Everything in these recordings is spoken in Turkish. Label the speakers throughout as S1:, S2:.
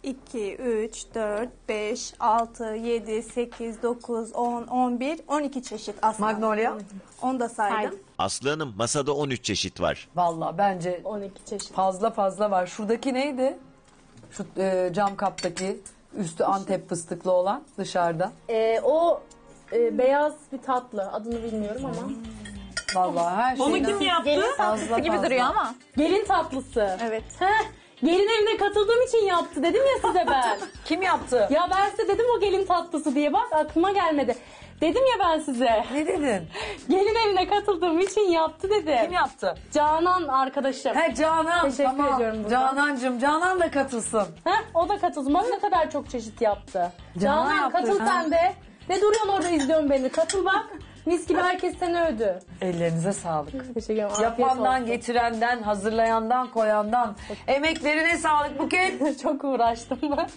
S1: 2, 3, 4, 5, 6, 7, 8, 9, 10, 11, 12 çeşit aslında.
S2: Magnolia?
S1: Onu da saydım.
S3: Aslı Hanım, masada 13 çeşit var.
S2: Vallahi bence
S4: 12 çeşit.
S2: fazla var. Şuradaki neydi? Şu cam kaptaki üstü Antep fıstıklı olan dışarıda.
S4: O beyaz bir tatlı. Adını bilmiyorum ama.
S2: Vallahi her şey.
S5: Onu kim yaptı?
S6: Gelin tatlısı gibi duruyor ama.
S4: Gelin tatlısı.
S1: Evet.
S4: Heh, gelin evine katıldığım için yaptı dedim ya size ben.
S2: Kim yaptı?
S4: Ya ben size dedim o gelin tatlısı diye, bak aklıma gelmedi. Dedim ya ben size.
S2: Ne dedin?
S4: Gelin evine katıldığım için yaptı dedim.
S2: Kim yaptı?
S4: Canan arkadaşım.
S2: He Canan.
S4: Teşekkür
S2: tamam.
S4: ediyorum buradan.
S2: Canancığım. Canan da katılsın.
S4: Heh, o da katılsın. Bak ne kadar çok çeşit yaptı.
S2: Canan
S4: Canan
S2: yaptı,
S4: katıl
S2: ha.
S4: sen de. Ne duruyorsun orada izliyorsun beni? Katıl bak. Mis gibi herkes seni övdü.
S2: Ellerinize sağlık.
S4: Teşekkür ederim. Afiyet
S2: Yapandan,
S4: olsun.
S2: getirenden, hazırlayandan, koyandan. Emeklerine sağlık Buket.
S4: Çok uğraştım ben.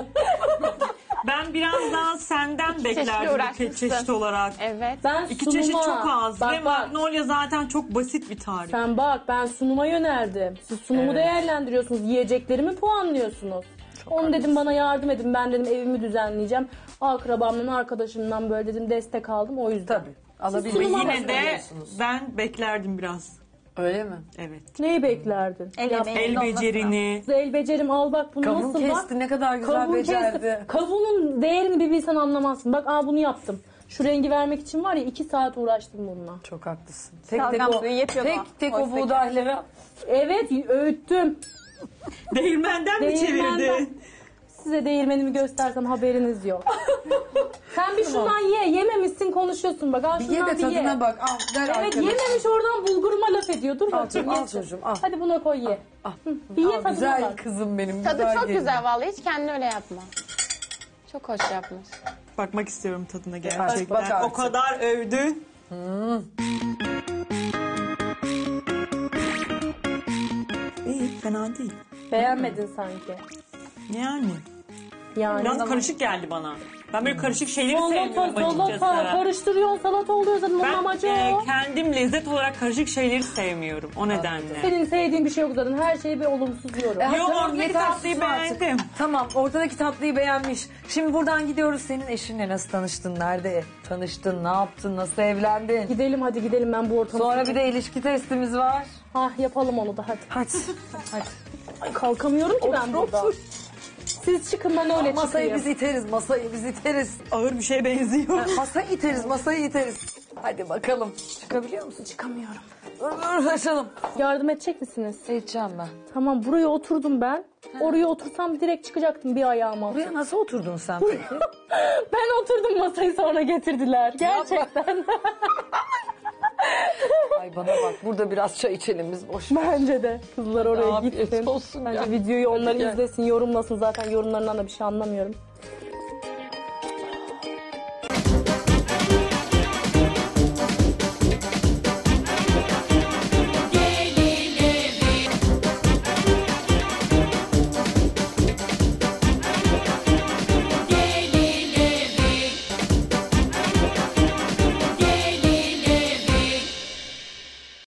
S5: Ben biraz daha senden beklerdim
S6: uğraşmışsın.
S5: çeşit olarak.
S6: Evet.
S4: Ben
S5: İki
S4: sunuma,
S5: çeşit çok az.
S4: Bak,
S5: Ve
S4: bak.
S5: Magnolia zaten çok basit bir tarif.
S4: Sen bak, ben sunuma yöneldim. Siz sunumu değerlendiriyorsunuz. Yiyeceklerimi puanlıyorsunuz. Onu dedim bana yardım edin. Ben dedim evimi düzenleyeceğim. Akrabamdan, arkadaşımdan böyle dedim destek aldım. O yüzden.
S2: Tabii. Alabilir.
S4: sunuma
S5: Yine de
S2: bakıyorsunuz.
S5: ben beklerdim biraz.
S2: Öyle mi?
S5: Evet.
S4: Neyi beklerdin?
S6: El
S4: Yap-
S6: emeği.
S5: El becerini.
S4: El becerim, al bak bunu
S2: Kavun
S4: nasıl
S2: kesti
S4: bak.
S2: ne kadar güzel
S4: Kavun
S2: becerdi.
S4: kesti. Kavunun değerini bir bilsen anlamazsın. Bak bunu yaptım. Şu rengi vermek için var ya 2 saat uğraştım bununla.
S2: Çok haklısın. Tek
S6: Şalgam suyu yapıyordu
S2: tek
S6: o.
S2: o
S6: Oysa ki.
S2: buğdayları.
S4: Evet, öğüttüm.
S5: Değirmenden mi
S4: Değirmenden.
S5: çevirdin?
S4: Size değirmenimi göstersem haberiniz yok. Sen bir şundan ye. Yememişsin, konuşuyorsun bak. Al
S2: Bir
S4: şundan
S2: ye de tadına
S4: ye.
S2: bak. Al ver
S4: Evet,
S2: arkadaşım.
S4: yememiş oradan bulguruma laf ediyor. Dur bakayım.
S2: al
S4: ye.
S2: çocuğum, al.
S4: Hadi buna koy ye. Bir ye
S2: Al,
S4: tadına
S2: güzel
S4: bak.
S2: kızım benim.
S6: Tadı
S2: güzel
S6: çok
S2: gelin.
S6: güzel vallahi, hiç kendin öyle yapma. Çok hoş yapmış.
S5: Bakmak istiyorum tadına
S2: Bak
S5: gerçekten.
S2: artık.
S5: O kadar övdü. İyi, fena değil.
S4: Beğenmedin sanki.
S5: Yani.
S4: Yani.
S5: Biraz karışık geldi bana. Ben böyle karışık şeyleri
S4: Salata,
S5: sevmiyorum açıkçası.
S4: karıştırıyorsun, salata oluyor zaten. Onun
S5: Ben
S4: amacı o.
S5: kendim lezzet olarak karışık şeyleri sevmiyorum. O nedenle.
S4: Senin sevdiğin bir şey yok zaten. Her şeyi bir olumsuz yorum.
S5: Yok,
S2: Tamam,
S5: ortadaki
S2: yeter,
S5: tatlıyı
S2: susma artık.
S5: beğendim.
S2: Tamam, ortadaki tatlıyı beğenmiş. Şimdi buradan gidiyoruz. Senin eşinle nasıl tanıştın? Nerede tanıştın? Ne yaptın? Nasıl evlendin?
S4: Gidelim hadi gidelim, ben bu ortamı...
S2: Sonra bir de ilişki testimiz var.
S4: yapalım onu da hadi.
S2: Hadi. Hadi.
S4: Ay, kalkamıyorum ki ben burada. Siz çıkın, ben öyle
S2: Masayı
S4: çıkayım.
S2: biz iteriz, masayı biz iteriz.
S5: Ağır bir şeye benziyor.
S2: Masayı iteriz, masayı iteriz. Hadi bakalım. Çıkabiliyor musun?
S4: Çıkamıyorum.
S2: Dur, açalım.
S4: Yardım edecek misiniz?
S2: Edeceğim ben.
S4: Tamam, buraya oturdum ben. Oraya otursam direkt çıkacaktım bir ayağıma.
S2: Buraya nasıl oturdun sen peki?
S4: Ben oturdum, masayı sonra getirdiler. Gerçekten.
S2: Ay bana bak, burada biraz çay içelim biz boş.
S4: Bence de. Kızlar oraya
S2: Afiyet
S4: gitsin.
S2: olsun
S4: Bence
S2: ya.
S4: videoyu onlar
S2: Hadi gel.
S4: izlesin, yorumlasın. Zaten yorumlarından da bir şey anlamıyorum.